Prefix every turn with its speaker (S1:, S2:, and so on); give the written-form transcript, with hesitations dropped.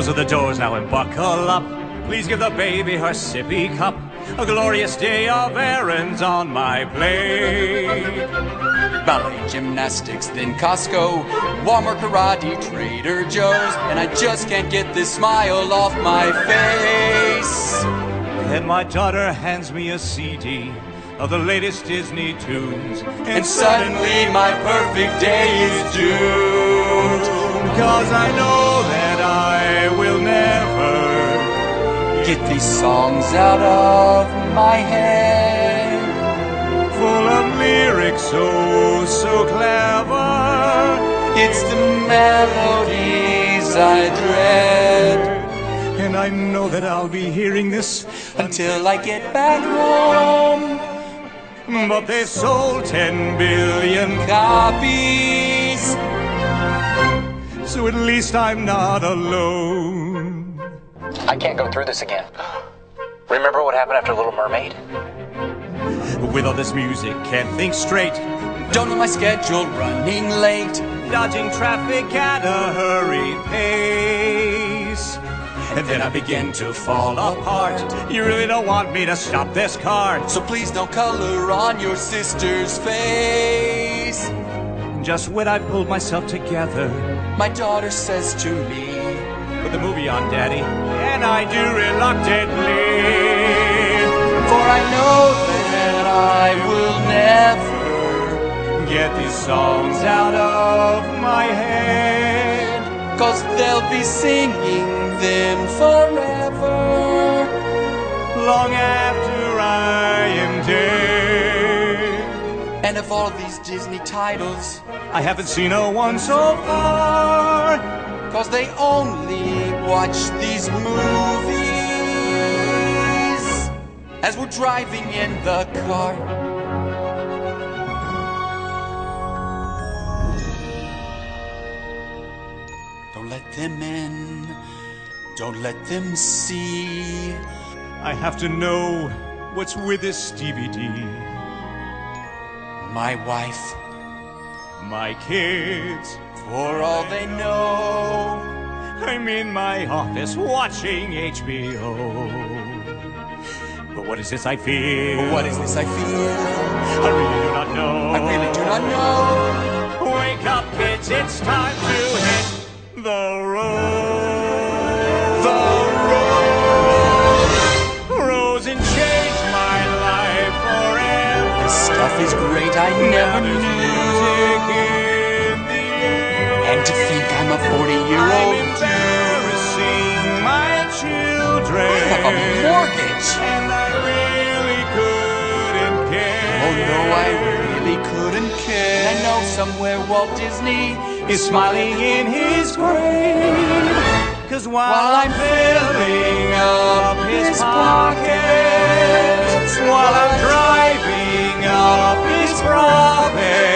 S1: So the doors now and buckle up. Please give the baby her sippy cup. A glorious day of errands on my plate.
S2: Ballet, gymnastics, then Costco, Walmart, karate, Trader Joe's, and I just can't get this smile off my face.
S1: Then my daughter hands me a CD of the latest Disney tunes,
S2: and suddenly my perfect day is doomed.
S1: Cause I know that I will never
S2: get these songs out of my head.
S1: Full of lyrics so clever.
S2: It's the melodies I dread.
S1: And I know that I'll be hearing this
S2: until I get back home.
S1: But they've sold 10 billion
S2: copies,
S1: so at least I'm not alone.
S3: I can't go through this again. Remember what happened after Little Mermaid?
S1: With all this music, can't think straight.
S2: Don't know my schedule, running late.
S1: Dodging traffic at a hurried pace. And then I begin to fall apart. You really don't want me to stop this car,
S2: so please don't color on your sister's face.
S1: Just when I pulled myself together,
S2: my daughter says to me,
S1: put the movie on, Daddy. And I do reluctantly,
S2: for I know that I will never
S1: get these songs out of my head.
S2: Cause they'll be singing them forever,
S1: long after I am dead.
S2: And of all these Disney titles,
S1: I haven't seen a one so far.
S2: Cause they only watch these movies as we're driving in the car. Don't let them in, don't let them see.
S1: I have to know what's with this DVD.
S2: My wife,
S1: my kids,
S2: for all they know,
S1: I'm in my office watching HBO. But what is this I feel?
S2: But what is this I feel?
S1: I really do not know.
S2: I really do not know.
S1: Wake up, kids, it's time to hit the road.
S2: The road.
S1: Rose and changed my life forever.
S2: This stuff is great, I never knew. And to think I'm a 40-year-old
S1: I'm embarrassing my children.
S2: I have a mortgage.
S1: And I really couldn't care.
S2: Oh no, I really couldn't care. I know somewhere Walt Disney
S1: is smiling in his grave. Cause while I'm filling up his pockets, while I'm driving up his profits,